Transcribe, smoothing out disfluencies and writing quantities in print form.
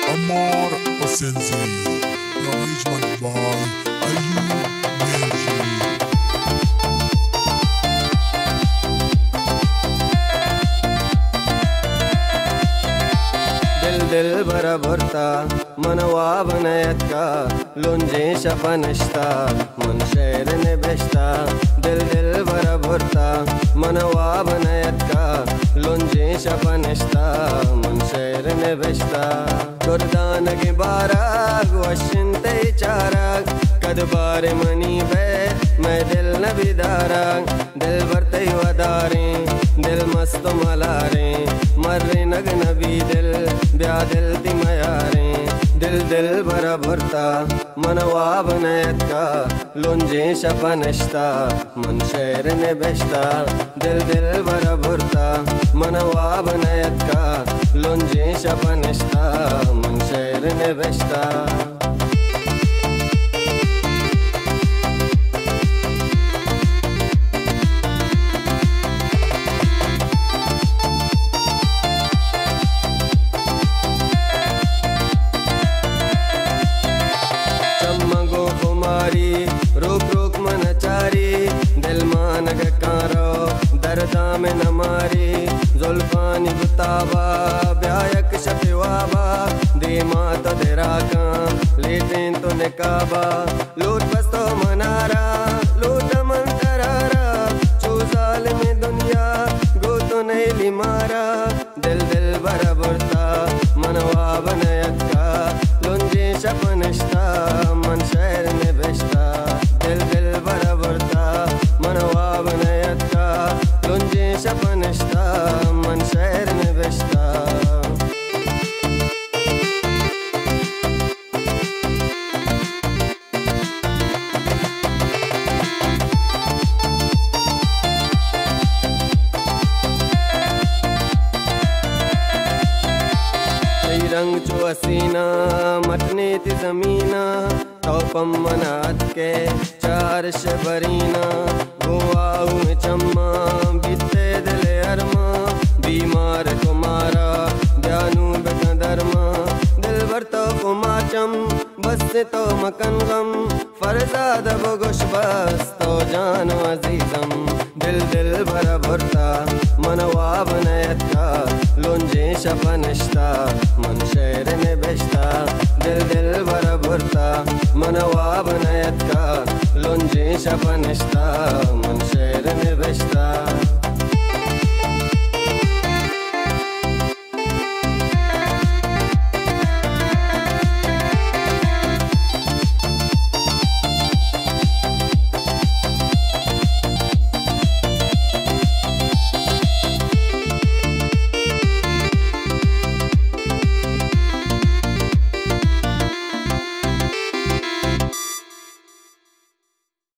Amar Osenzi, arrangement by Ayub Melji. दिल भरा भरता मनवा बनयत का लोंजे शपनश्ता मन शहर ने बेचता दिल भरा भरता मनवा बनयत का लोंजे शपनश्ता मन शहर ने बेचता गुरदान के बाराग वशिंते चाराग कद बारे मनी बे मैं दिल न बिदाराग दिल भरते वदारे दिल मस्त मलारे मर्रे नग नबी दिल ब्या दिल तिमयारे दिल भरा भरता मनवा बनयत का लोंजे शपनश्ता मन शहर ने बेचता दिल भरा भरता मनवा बनयत का लोंजे शपनश्ता मन शहर ने बेचता रूप रूप मन चारी दिल मानग कारो दरदा में न मारी जुल्फानी गुताबा ब्यायक शफिवाबा दे मात देरा का लेटें तो निकाबा लूट बस्तो मनारा लूट मन करारा चूजाल में दुनिया गो तो नहीं लिमारा दिल भरा भरता मनवा बनयत का लुंजे शपनश्ता मन शहर में बेचता दिल भरा भरता मनवा बनयत का लुंजे शपनश्ता मन शहर में बेचता रंग जो हसीना मटने ती जमीना तो पम्मनात के चार शबरीना गोवाऊ में चम्मा बीते दिल अरमा बीमार तुम्हारा जानू बेटा धर्मा दिल भर तो कुमाचम बस से तो मकन गम फरजाद बगुश बस तो जानो अजीजम दिल भरा भरता मनवा बनयत का लोंजे शपनश्ता मन शहर ने बेचता दिल भरा भरता मनवा बनयत का लोंजे शपनश्ता मन शहर ने बेचता